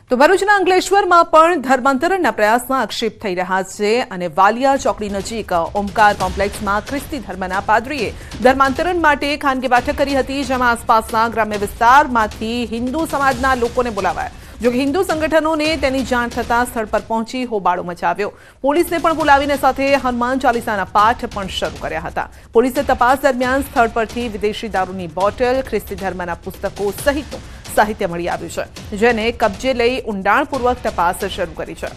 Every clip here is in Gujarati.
તો ભરૂચના અંકલેશ્વરમાં પણ ધર્માંતરણના પ્રયાસમાં આક્ષેપ થઈ રહ્યા છે અને વાલિયા ચોકડી નજીક ઓમકાર કોમ્પ્લેક્સમાં ખ્રિસ્તી ધર્મના પાદરીએ ધર્માંતરણ માટે ખાનગી બેઠક કરી હતી, જેમાં આસપાસના ગ્રામ્ય વિસ્તારમાંથી હિન્દુ સમાજના લોકોને બોલાવાયા। જો કે હિન્દુ સંગઠનોને તેની જાણ થતાં સ્થળ પર પહોંચી હોબાળો મચાવ્યો। પોલીસને પણ બોલાવીને સાથે હનુમાન ચાલીસાના પાઠ પણ શરૂ કર્યા હતા। પોલીસે તપાસ દરમિયાન સ્થળ પરથી વિદેશી દારૂની બોટલ, ખ્રિસ્તી ધર્મના પુસ્તકો સહિતનું સાહિત્ય મળી આવ્યું છે, જેને કબજે લઈ ઊંડાણપૂર્વક તપાસ શરૂ કરી છે।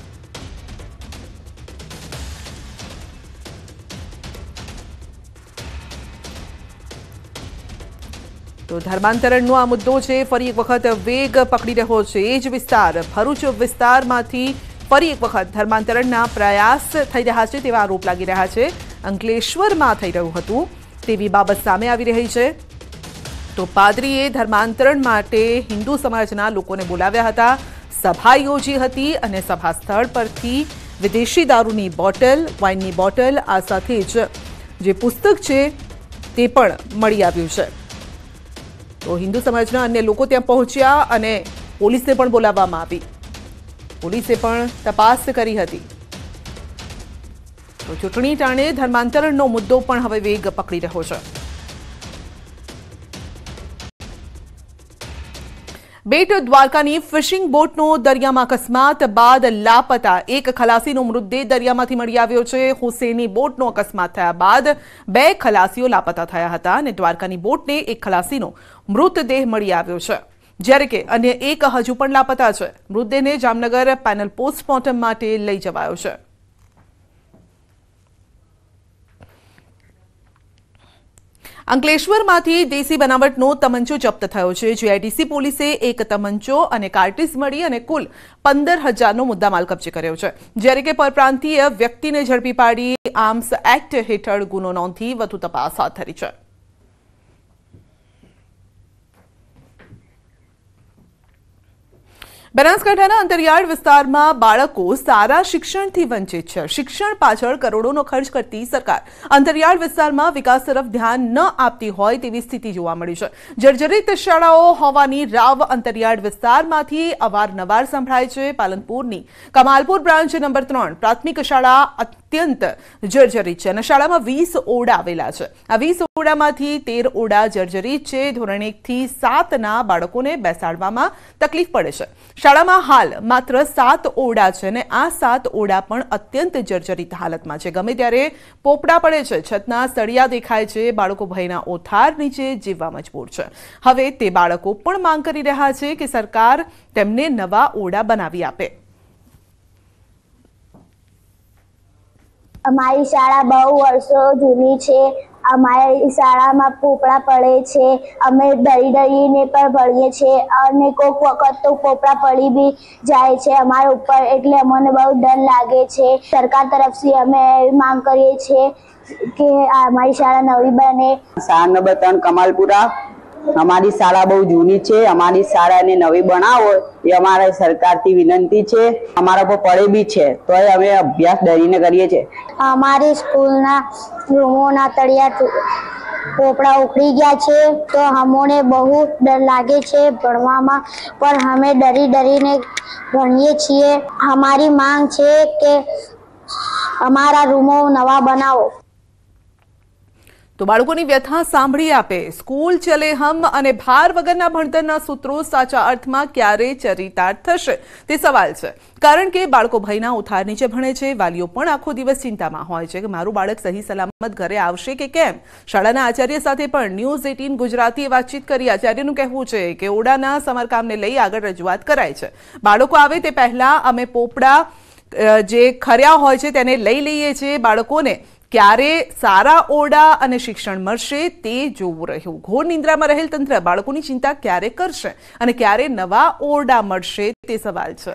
તો ધર્માંતરણનો આ મુદ્દો છે ફરી એક વખત વેગ પકડી રહ્યો છે। એ જ વિસ્તાર ભરૂચ વિસ્તારમાંથી ફરી એક વખત ધર્માંતરણના પ્રયાસ થઈ રહ્યા છે તેવા આરોપ લાગી રહ્યા છે। અંકલેશ્વરમાં થઈ રહ્યું હતું તેવી બાબત સામે આવી રહી છે। તો પાદરીએ ધર્માંતરણ માટે હિન્દુ સમાજના લોકોને બોલાવ્યા હતા, સભા યોજી હતી અને સભા સ્થળ પરથી વિદેશી દારૂની બોટલ, વાઇનની બોટલ, આ સાથે જ જે પુસ્તક છે તે પણ મળી આવ્યું છે। તો હિન્દુ સમાજના અન્ય લોકો ત્યાં પહોંચ્યા અને પોલીસને પણ બોલાવવામાં આવી। પોલીસે પણ તપાસ કરી હતી। તો ચૂંટણી ટાણે ધર્માંતરણનો મુદ્દો પણ હવે વેગ પકડી રહ્યો છે। બેટ દ્વારકાની ફિશિંગ બોટનો દરિયામાં અકસ્માત બાદ લાપતા એક ખલાસીનો મૃતદેહ દરિયામાંથી મળી આવ્યો છે। હુસેની બોટનો અકસ્માત થયા બાદ 2 ખલાસીઓ લાપતા થયા હતા અને દ્વારકાની બોટને એક ખલાસીનો મૃતદેહ મળી આવ્યો છે, જ્યારે કે અન્ય એક હજુ પણ લાપતા છે। મૃતદેહને જામનગર પેનલ પોસ્ટમોર્ટમ માટે લઈ જવાયો છે। અંકલેશ્વરમાંથી દેશી બનાવટનો તમંચો જપ્ત થયો છે। જીઆઈડીસી પોલીસે એક તમંચો અને કાર્ટ્રિજ મળી અને કુલ 15,000નો મુદ્દામાલ કબજે કર્યો છે, જ્યારે કે પરપ્રાંતીય વ્યક્તિને ઝડપી પાડી આર્મ્સ એક્ટ હેઠળ ગુનો નોંધી વધુ તપાસ હાથ ધરી છે। બનાસકાંઠાના અંતરિયાળ વિસ્તારમાં બાળકો સારા શિક્ષણથી વંચિત છે। શિક્ષણ પાછળ કરોડોનો ખર્ચ કરતી સરકાર અંતરિયાળ વિસ્તારમાં વિકાસ તરફ ધ્યાન ન આપતી હોય તેવી સ્થિતિ જોવા મળી છે। જર્જરિત શાળાઓ હોવાની રાવ અંતરિયાળ વિસ્તારમાંથી અવારનવાર સંભળાય છે। પાલનપુરની કમાલપુર બ્રાન્ચ નંબર 3 પ્રાથમિક શાળા અત્યંત જર્જરિત છે અને શાળામાં 20 ઓરડા આવેલા છે। આ 20 ઓરડામાંથી 13 ઓરડા જર્જરિત છે। ધોરણ 1 થી 7ના બાળકોને બેસાડવામાં તકલીફ પડે છે। શાળામાં હાલ માત્ર 7 ઓરડા છે અને આ 7 ઓરડા પણ અત્યંત જર્જરિત હાલતમાં છે। ગમે ત્યારે પોપડા પડે છે, છતના સળિયા દેખાય છે, બાળકો ભયના ઓથાર નીચે જીવવા મજબૂર છે। હવે તે બાળકો પણ માંગ કરી રહ્યા છે કે સરકાર તેમને નવા ઓરડા બનાવી આપે। અમારી શાળા બહુ વર્ષો જૂની છે। અમારી શાળામાં પોપડા પડે છે। અમે ડરીને પણ ભણીએ છીએ અને કોઈક વખત તો પોપડા પડી બી જાય છે અમારા ઉપર, એટલે અમને બહુ ડર લાગે છે। સરકાર તરફથી અમે માંગ કરીએ છીએ કે અમારી શાળા નવી બને। શાળા નંબર 3 કમાલપુરા અમારી શાળા બહુ જૂની છે। અમારી શાળાને નવી બનાવો એ અમારા સરકારથી વિનંતી છે। અમારા પર પડે બી છે તો અમે અભ્યાસ ડરીને કરીએ છીએ। અમારી સ્કૂલના રૂમોના તળિયા પોપડા ઉખડી ગયા છે તો અમને બહુ ડર લાગે છે ભણવામાં, પણ અમે ડરીને ભણીએ છીએ। અમારી માંગ છે કે અમારા રૂમો નવા બનાવો। તો બાળકોની વ્યથા સાંભળી આપે। સ્કૂલ ચલે હમ અને ભાર વગરના ભણતરના સૂત્રો સાચા અર્થમાં ક્યારે ચરિતાર્થ થશે તે સવાલ છે, કારણ કે બાળકો ભયના ઉથાર નીચે ભણે છે। વાલીઓ પણ આખો દિવસ ચિંતામાં હોય છે કે મારું બાળક સહી સલામત ઘરે આવશે કે કેમ। શાળાના આચાર્ય સાથે પણ ન્યૂઝ 18 ગુજરાતીએ વાતચીત કરી। આચાર્યનું કહેવું છે કે ઓરડાના સમારકામને લઈ આગળ રજૂઆત કરાય છે। બાળકો આવે તે પહેલા અમે પોપડા જે ખર્યા હોય છે તેને લઈ લઈએ છીએ। બાળકોને ક્યારે સારા ઓરડા અને શિક્ષણ મળશે તે જોવું રહ્યું। ઘોર નિંદ્રામાં રહેલ તંત્ર બાળકોની ચિંતા ક્યારે કરશે અને ક્યારે નવા ઓરડા મળશે તે સવાલ છે।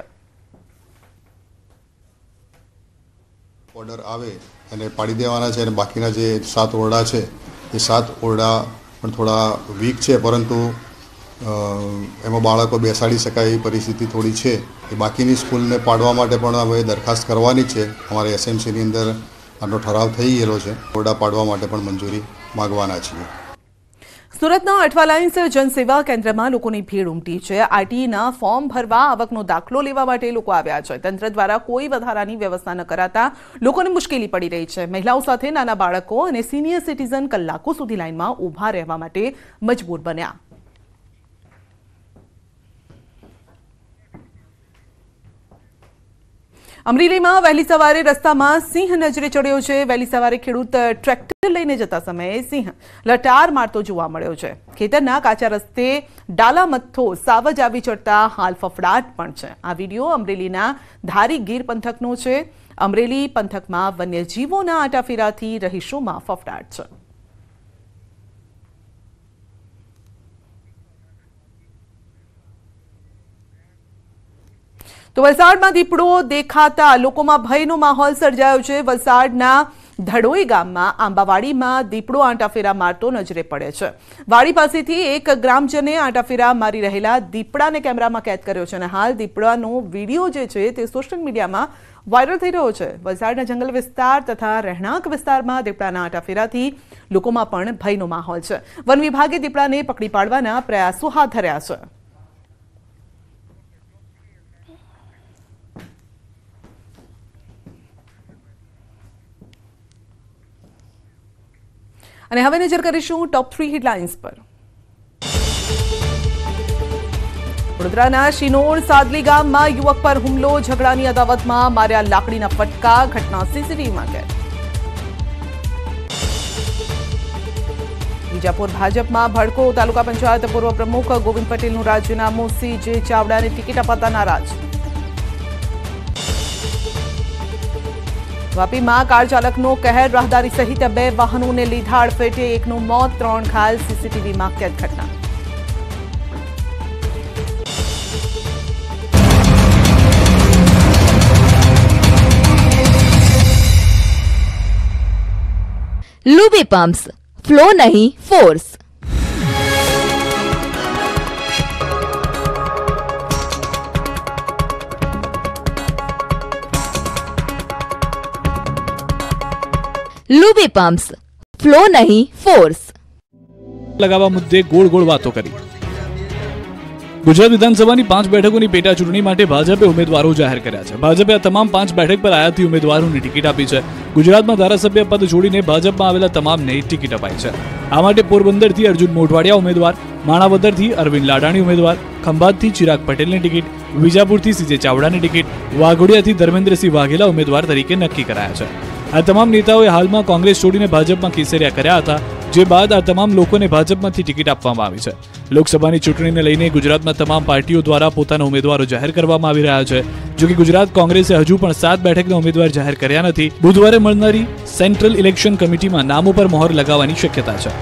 ઓર્ડર આવે અને પાડી દેવાના છે અને બાકીના જે 7 ઓરડા છે એ 7 ઓરડા પણ થોડા વીક છે, પરંતુ એમાં બાળકો બેસાડી શકાય એવી પરિસ્થિતિ થોડી છે। એ બાકીની સ્કૂલને પાડવા માટે પણ હવે દરખાસ્ત કરવાની છે। અમારે એસએમસીની અંદર આનો ઠરાવ થઈ ગયેલો છે। ઓરડા પાડવા માટે પણ મંજૂરી માગવાના છીએ। સુરતના અઠવાલાઇન્સ જનસેવા કેન્દ્રમાં લોકોની ભીડ ઉમટી છે। આરટીઈના ફોર્મ ભરવા આવકનો દાખલો લેવા માટે લોકો આવ્યા છે। તંત્ર દ્વારા કોઈ વધારાની વ્યવસ્થા ન કરાતા લોકોને મુશ્કેલી પડી રહી છે। મહિલાઓ સાથે નાના બાળકો અને સિનિયર સિટીઝન કલાકો સુધી લાઇનમાં ઊભા રહેવા માટે મજબૂર બન્યા। અમરેલીમાં વહેલી સવારે રસ્તામાં સિંહ નજરે ચડ્યો છે। વહેલી સવારે ખેડૂત ટ્રેક્ટર લઈને જતા સમયે સિંહ લટાર મારતો જોવા મળ્યો છે। ખેતરના કાચા રસ્તે ડાલા મથ્થો સાવજ આવી ચડતા હાલ ફફડાટ પણ છે। આ વિડીયો અમરેલીના ધારી ગીર પંથકનો છે। અમરેલી પંથકમાં વન્યજીવોના આટાફેરાથી રહીશોમાં ફફડાટ છે। તો વલસાડમાં દીપડો દેખાતા લોકોમાં ભયનો માહોલ સર્જાયો છે। વલસાડના ધડોઈ ગામમાં આંબાવાડીમાં દીપડો આંટાફેરા મારતો નજરે પડે છે। વાડી પાસેથી એક ગ્રામજને આંટાફેરા મારી રહેલા દીપડાને કેમેરામાં કેદ કર્યો છે અને હાલ દીપડાનો વિડીયો જે છે તે સોશિયલ મીડિયામાં વાયરલ થઈ રહ્યો છે। વલસાડના જંગલ વિસ્તાર તથા રહેણાંક વિસ્તારમાં દીપડાના આંટાફેરાથી લોકોમાં પણ ભયનો માહોલ છે। વન વિભાગે દીપડાને પકડી પાડવાના પ્રયાસો હાથ ધર્યા છે। અને હવે નજર કરીશું ટોપ 3 હેડલાઇન્સ પર। વડોદરાના શિનોર સાદલી ગામમાં યુવક પર હુમલો, ઝઘડાની અદાવતમાં માર્યા લાકડીના ફટકા, ઘટના સીસીટીવીમાં કેદ। વિજાપુર ભાજપમાં ભડકો, તાલુકા પંચાયત પૂર્વ પ્રમુખ ગોવિંદ પટેલનું રાજીનામું, CJ ચાવડાને ટિકિટ અપાતા નારાજ। વાપીમાં કાર ચાલકનો કહેર, રાહદારી સહિત 2 વાહનોને લીધા અડફેટે, એકનું મોત, 3 ઘાયલ, સીસીટીવીમાં કેદ ઘટના। लुबी पंप्स, फ्लो नहीं फोर्स। लुबी पंप्स, फ्लो नहीं फोर्स। लगावा मुद्दे गोल गोल वातो करी। गुजरात विधानसभाની 5 બેઠકોની પેટા ચૂંટણી માટે ભાજપે ઉમેદવારો જાહેર કર્યા છે। ભાજપે આ તમામ 5 બેઠક પર આયાતી ઉમેદવારોને ટિકિટ આપી છે। ગુજરાતમાં ધારાસભ્ય પદ છોડીને ભાજપમાં આવેલા તમામને ટિકિટ અપાઈ છે। આ માટે પોરબંદરથી અર્જુન મોઢવાડિયા ઉમેદવાર, માણાવદરથી અરવિંદ લાડાણી ઉમેદવાર, ખંભાતથી ચિરાગ પટેલની ટિકિટ, વિજાપુરથી CJ ચાવડાની ટિકિટ, વાઘોડિયાથી ધર્મેન્દ્રસિંહ વાઘેલા ઉમેદવાર તરીકે નક્કી કરાયા છે। આ તમામ નેતાઓએ હાલમાં કોંગ્રેસ છોડીને ભાજપમાં કેસરિયા કર્યા હતા, જે બાદ આ તમામ લોકોને ભાજપમાંથી ટિકિટ આપવામાં આવી છે। લોકસભાની ચૂંટણીને લઈને ગુજરાતમાં તમામ પાર્ટીઓ દ્વારા પોતાના ઉમેદવારો જાહેર કરવામાં આવી રહ્યા છે। જો કે ગુજરાત કોંગ્રેસે હજુ પણ 7 બેઠકના ઉમેદવાર જાહેર કર્યા નથી। બુધવારે મળનારી સેન્ટ્રલ ઇલેક્શન કમિટીમાં નામો પર મહોર લગાવવાની શક્યતા છે।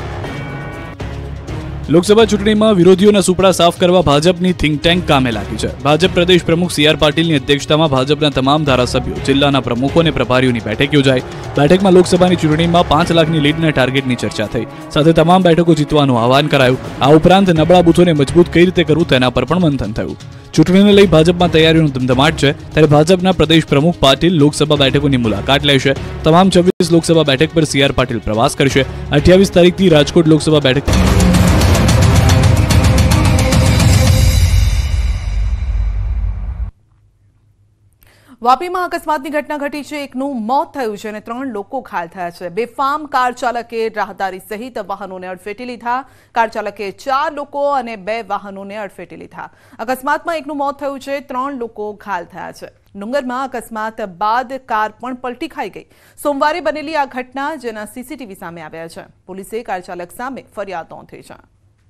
લોકસભા ચૂંટણીમાં વિરોધીઓના સુપડા સાફ કરવા ભાજપની થિંક ટેન્ક કામે લાગી છે। ભાજપ પ્રદેશ પ્રમુખ CR પાટીલની અધ્યક્ષતામાં ભાજપના તમામ ધારાસભ્યો, જિલ્લાના પ્રમુખો અને પ્રભારીઓની બેઠક યોજાઈ। બેઠકમાં લોકસભાની ચૂંટણીમાં 5 લાખની લીડના ટાર્ગેટની ચર્ચા થઈ, સાથે તમામ બેઠકો જીતવાનું આહવાન કરાયું। આ ઉપરાંત નબળા બૂથોને મજબૂત કઈ રીતે કરવું તેના પર પણ મંથન થયું। ચૂંટણીને લઈ ભાજપમાં તૈયારીઓનો ધમધમાટ છે, ત્યારે ભાજપના પ્રદેશ પ્રમુખ પાટીલ લોકસભા બેઠકોની મુલાકાત લેશે। તમામ 26 લોકસભા બેઠક પર CR પાટીલ પ્રવાસ કરશે। 28 તારીખથી રાજકોટ લોકસભા બેઠક વાપીમાં અકસ્માતની ઘટના ઘટી છે। એકનું મોત થયું છે અને 3 લોકો ઘાયલ થયા છે। બેફામ કાર ચાલકે રાહદારી સહિત વાહનોને અડફેટે લીધા। કાર ચાલકે 4 લોકો અને 2 વાહનોને અડફેટે લીધા। અકસ્માતમાં એકનું મોત થયું છે, 3 લોકો ઘાયલ થયા છે। ડુંગરમાં અકસ્માત બાદ કાર પણ પલટી ખાઈ ગઈ। સોમવારે બનેલી આ ઘટના જેના CCTV સામે આવ્યા છે। પોલીસે કાર ચાલક સામે ફરિયાદ નોંધી છે।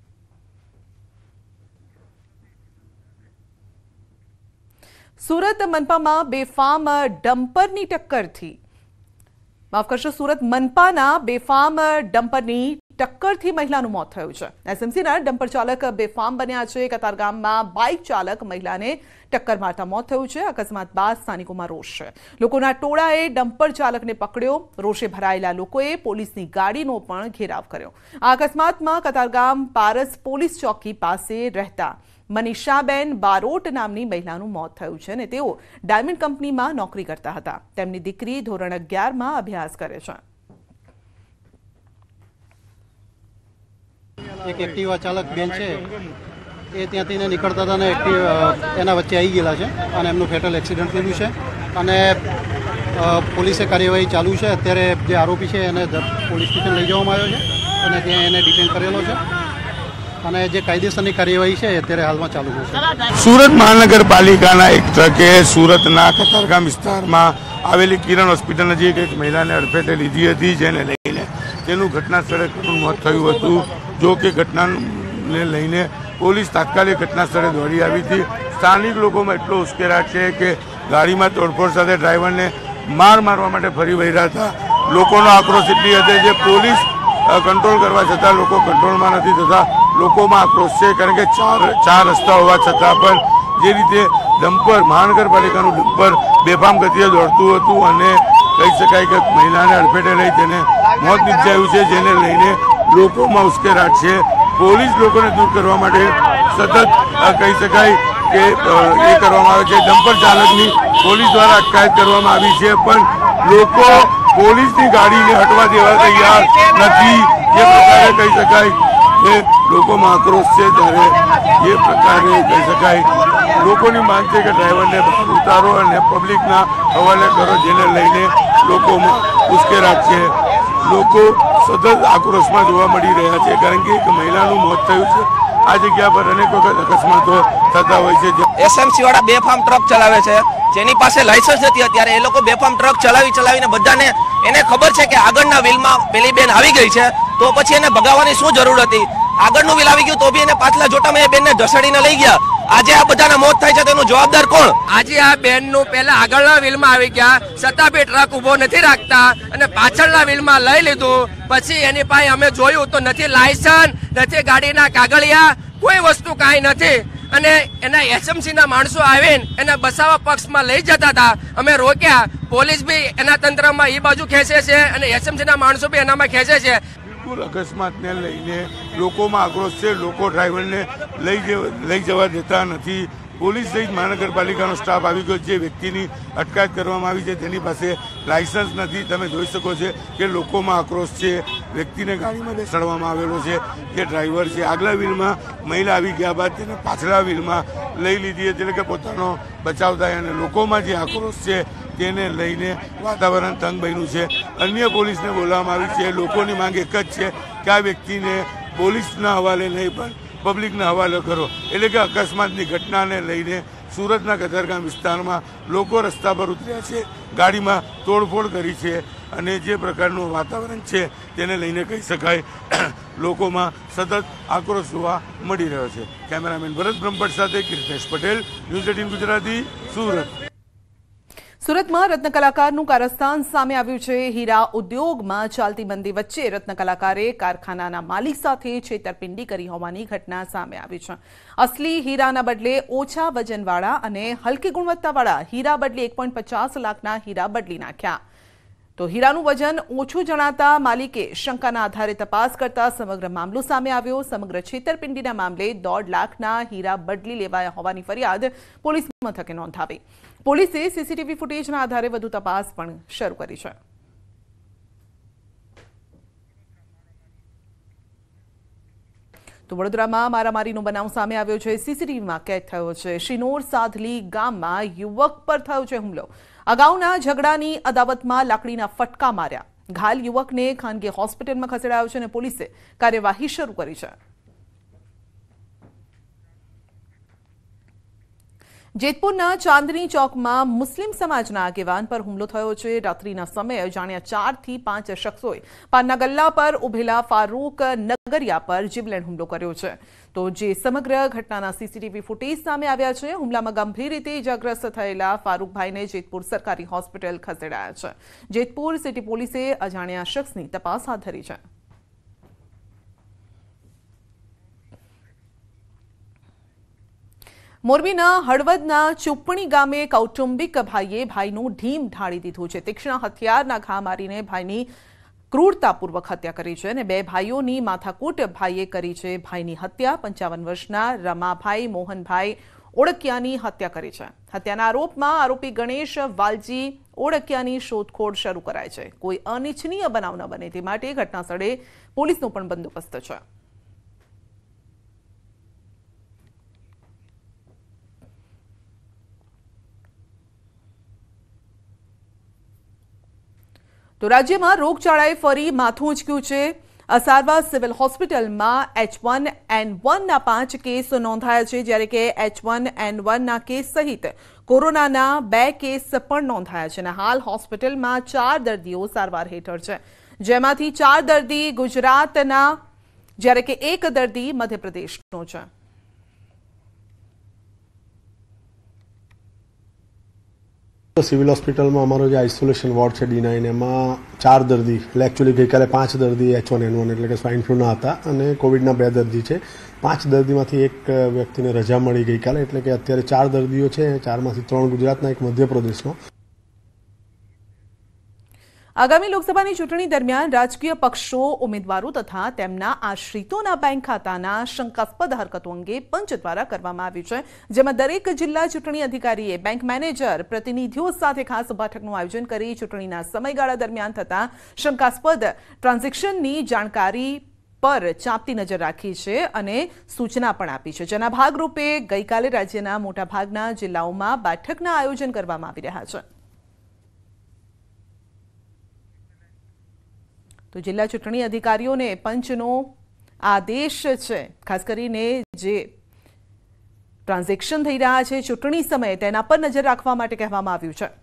સુરત મનપામાં બેફામ ડમ્પરની ટક્કરથી માફ કરશો સુરત મનપાના બેફામ ડમ્પરની ટક્કરથી મહિલાનું મોત થયું છે। SMCના ડમ્પર ચાલક બેફામ બન્યા છે। કતારગામમાં બાઇક ચાલક મહિલાને ટક્કર મારતા મોત થયું છે। અકસ્માત બાદ સ્થાનિકોમાં રોષ છે। લોકોના ટોળાએ ડમ્પર ચાલકને પકડ્યો। રોષે ભરાયેલા લોકોએ પોલીસની ગાડીનો પણ ઘેરાવ કર્યો। આ અકસ્માતમાં કતારગામ પારસ પોલીસ ચોકી પાસે રહેતા મનીષાબેન બારોટ નામની મહિલાનું મોત થયું છે અને તેઓ ડાયમંડ કંપનીમાં નોકરી કરતા હતા। તેમની દીકરી ધોરણ 11માં અભ્યાસ કરે છે। એક એક્ટિવા ચાલક બેન છે એ ત્યાંથી નીકળતા હતા અને એના વચ્ચે આવી ગયેલા છે અને એમનું ફેટલ એક્સિડન્ટ થયેલું છે અને પોલીસે કાર્યવાહી ચાલુ છે. અત્યારે જે આરોપી છે એને પોલીસ સ્ટેશન લઈ જવામાં આવ્યો છે અને ત્યાં એને ડિટેન કરેલો છે અને જે કાયદેસરની કાર્યવાહી છે અત્યારે હાલમાં ચાલુ છે. સુરત મહાનગરપાલિકાના એક ટ્રકે સુરતના કતારગામ વિસ્તારમાં આવેલી કિરણ હોસ્પિટલ નજીક એક મહિલાને અડફેટે લીધી હતી, જેને લઈને તેનું ઘટના સ્થળે કરુણ મોત થયું હતું. જો કે ઘટનાને લઈને પોલીસ તાત્કાલિક ઘટના સ્થળે દોડી આવી હતી. સ્થાનિક લોકોમાં એટલો ઉશ્કેરાટ છે કે ગાડીમાં તોડફોડ સાથે ડ્રાઈવરને મારવા માટે ફરી વળ્યા હતા. લોકોનો આક્રોશ એટલી હતો જે પોલીસ કંટ્રોલ કરવા છતાં લોકો કંટ્રોલમાં નથી થતા. લોકોમાં આક્રોશ છે કારણ કે ચાર રસ્તા હોવા છતાં પણ જે રીતે ડમ્પર મહાનગરપાલિકાનું ડમ્પર બેફામ ગતિએ દોડતું હતું અને કહી શકાય કે મહિલાને અડફેટે લઈ તેને મોત નિપજાયું છે, જેને લઈને લોકોમાં ઉશ્કેરાટ છે. પોલીસ લોકોને દૂર કરવા માટે સતત કહી શકાય કે એ કરવામાં આવે છે. ડમ્પર ચાલકની પોલીસ દ્વારા અટકાયત કરવામાં આવી છે, પણ લોકો પોલીસની ગાડીને હટવા દેવા તૈયાર નથી. જે પ્રકારે કહી શકાય કે લોકોમાં આક્રોશ છે, ત્યારે એ પ્રકારે કહી શકાય લોકોની માંગ છે કે ડ્રાઈવરને બહાર ઉતારો અને પબ્લિકના હવાલે કરો, જેને લઈને લોકોમાં ઉશ્કેરાટ છે. લોકો સતત આક્રોશમાં જોવા મળી રહ્યા છે કારણ કે એક મહિલાનું મોત થયું છે. આ જગ્યા પર અનેક વખત અકસ્માતો થતા હોય છે. એસએમસી વાળા બેફામ ટ્રક ચલાવે છે, જેની પાસે લાયસન્સ નથી. અત્યારે એ લોકો બેફામ ટ્રક ચલાવીને બધાને એને ખબર છે કે આગળના વ્હીલમાં પેલી બેન આવી ગઈ છે, તો પછી એને ભગાવવાની શું જરૂર હતી? આગળનું વ્હીલ આવી ગયું તો બી એને પાછલા જોટામાં એ બેનને ઢસડીને લઈ ગયા. આજે આ બધાના મોત થાય છે તેનું જવાબદાર કોણ? આજે આ બેનનું પહેલા આગળના વ્હીલમાં આવી ગયા, છતાં બી ટ્રક ઉભો નથી રાખતા અને પાછળના વ્હીલમાં લઈ લીધું. પછી એની પાસે અમે જોયું તો નથી લાયસન્સ, નથી ગાડીના કાગળિયા, કોઈ વસ્તુ કાંઈ નથી. અને એના એસએમસીના માણસો આવીને એને બસાવા પક્ષમાં લઈ જતા હતા. અમે રોક્યા, પોલીસ બી એના તંત્રમાં એ બાજુ ખેંચે છે અને એસએમસીના માણસો બી એનામાં ખેંચે છે. અકસ્માતને લઈને લોકોમાં આક્રોશ છે. લોકો ડ્રાઈવરને લઈ જવા દેતા નથી. પોલીસ સહિત મહાનગરપાલિકાનો સ્ટાફ આવી ગયો. જે વ્યક્તિની અટકાયત કરવામાં આવી છે તેની પાસે લાયસન્સ નથી. તમે જોઈ શકો છો કે લોકોમાં આક્રોશ છે. વ્યક્તિને ગાડીમાં બેસાડવામાં આવેલો છે. જે ડ્રાઈવર છે આગલા વ્હીલમાં મહિલા આવી ગયા બાદ તેને પાછલા વ્હીલમાં લઈ લીધી હતી, એટલે કે પોતાનો બચાવ થાય. અને લોકોમાં જે આક્રોશ છે તેને લઈને વાતાવરણ તંગ બન્યું છે. અન્ય પોલીસને બોલાવવામાં આવી છે. લોકોની માંગ એક જ છે કે આ વ્યક્તિને પોલીસના હવાલે નહીં પણ પબ્લિકના હવાલે કરો. એટલે કે અકસ્માતની ઘટનાને લઈને સુરતના કતારગામ વિસ્તારમાં લોકો રસ્તા પર ઉતર્યા છે, ગાડીમાં તોડફોડ કરી છે અને જે પ્રકારનું વાતાવરણ છે તેને લઈને કહી શકાય લોકોમાં સતત આક્રોશ જોવા મળી રહ્યો છે. કેમેરામેન ભરત બ્રહ્મભટ્ટ સાથે કીર્તેશ પટેલ, ન્યૂઝ 18 ગુજરાતી, સુરત. સુરતમાં રત્ન કલાકારનું કારસ્તાન સામે આવ્યું છે. હીરા ઉદ્યોગમાં ચાલતી મંદી વચ્ચે રત્ન કલાકારે કારખાનાના માલિક સાથે છેતરપિંડી કરી હોવાની ઘટના સામે આવી છે. અસલી હીરાના બદલે ઓછા વજનવાળા અને હલકી ગુણવત્તાવાળા હીરા બદલે 1.50 લાખના હીરા બદલી નાખ્યા. તો હીરાનું વજન ઓછું જણાતા માલિકે શંકાના આધારે તપાસ કરતા સમગ્ર મામલો સામે આવ્યો. સમગ્ર છેતરપિંડીના મામલે 1.5 લાખના હીરા બદલી લેવાયા હોવાની ફરિયાદ પોલીસ મથકે નોંધાવી. પોલીસે સીસીટીવી ફૂટેજના આધારે વધુ તપાસ પણ શરૂ કરી છે. તો વડોદરામાં મારામારીનો બનાવ સામે આવ્યો છે. સીસીટીવીમાં કેદ થયો છે. શિનોર સાધલી ગામમાં યુવક પર થયો છે હુમલો. અગાઉના ઝઘડાની અદાવતમાં લાકડીના ફટકા માર્યા. ઘાયલ યુવકને ખાનગી હોસ્પિટલમાં ખસેડાયો છે અને પોલીસે કાર્યવાહી શરૂ કરી છે. જેતપુરના ચાંદની ચોકમાં મુસ્લિમ સમાજના આગેવાન પર હુમલો થયો છે. રાત્રિના સમયે અજાણ્યા 4 થી 5 શખ્સોએ પાનના ગલ્લા પર ઉભેલા ફારૂક નગરિયા પર જીવલેણ હુમલો કર્યો છે. તો જે સમગ્ર ઘટનાના સીસીટીવી ફૂટેજ સામે આવ્યા છે. હુમલામાં ગંભીર રીતે ઇજાગ્રસ્ત થયેલા ફારૂકભાઈને જેતપુર સરકારી હોસ્પિટલ ખસેડાયા છે. જેતપુર સિટી પોલીસે અજાણ્યા શખ્સની તપાસ હાથ ધરી છે. મોરબીના હળવદના ચુપણી ગામે કૌટુંબિક ભાઈએ ભાઈનું ઢીમ ઢાળી દીધું છે. તીક્ષ્ણ હથિયારના ઘા મારીને ભાઈની ક્રૂરતાપૂર્વક હત્યા કરી છે અને 2 ભાઈઓની માથાકૂટ ભાઈએ કરી છે. ભાઈની હત્યા 55 વર્ષના રમાભાઈ મોહનભાઈ ઓળકિયાની હત્યા કરી છે. હત્યાના આરોપમાં આરોપી ગણેશ વાલજી ઓળકિયાની શોધખોળ શરૂ કરાઈ છે. કોઈ અનિચ્છનીય બનાવ ન બને તે માટે ઘટનાસ્થળે પોલીસનો પણ બંદોબસ્ત છે. તો રાજ્યમાં રોગચાળાએ ફરી માથું ઉંચક્યું છે। અસારવા સિવિલ હોસ્પિટલમાં H1N1ના 5 કેસ નોંધાયા છે, જ્યારે કે H1N1ના કેસ સહિત કોરોનાના 2 કેસ પણ નોંધાયા છે અને હાલ હોસ્પિટલમાં 4 દર્દીઓ સારવાર હેઠળ છે, જેમાંથી 4 દર્દી ગુજરાતના, જ્યારે કે 1 દર્દી મધ્યપ્રદેશનો છે। સિવિલ હોસ્પિટલમાં અમારો જે આઇસોલેશન વોર્ડ છે D9 એમાં 4 દર્દી એટલે એકચ્યુઅલી ગઈકાલે 5 દર્દી H1N1 એટલે કે સ્વાઇન ફ્લૂના હતા અને કોવિડના 2 દર્દી છે। 5 દર્દીમાંથી 1 વ્યક્તિને રજા મળી ગઈકાલે, એટલે કે અત્યારે 4 દર્દીઓ છે, 4માંથી 3 ગુજરાતના, 1 મધ્યપ્રદેશનો। આગામી લોકસભાની ચૂંટણી દરમિયાન રાજકીય પક્ષો ઉમેદવારો તથા તેમના આશ્રિતોના બેંક ખાતાના શંકાસ્પદ હરકતો અંગે પંચ દ્વારા કરવામાં આવ્યું છે, જેમાં દરેક જિલ્લા ચૂંટણી અધિકારીએ બેંક મેનેજર પ્રતિનિધિઓ સાથે ખાસ બેઠકનું આયોજન કરી ચૂંટણીના સમયગાળા દરમિયાન થતા શંકાસ્પદ ટ્રાન્ઝેક્શનની જાણકારી પર ચાંપતી નજર રાખી છે અને સૂચના પણ આપી છે, જેના ભાગરૂપે ગઈકાલે રાજ્યના મોટાભાગના જિલ્લાઓમાં બેઠકના આયોજન કરવામાં આવી રહ્યા છે। તો જિલ્લા ચૂંટણી અધિકારીઓને પંચનો આદેશ છે, ખાસ કરીને જે ટ્રાન્ઝેક્શન થઈ રહ્યા છે ચૂંટણી સમયે તેના પર નજર રાખવા માટે કહેવામાં આવ્યું છે।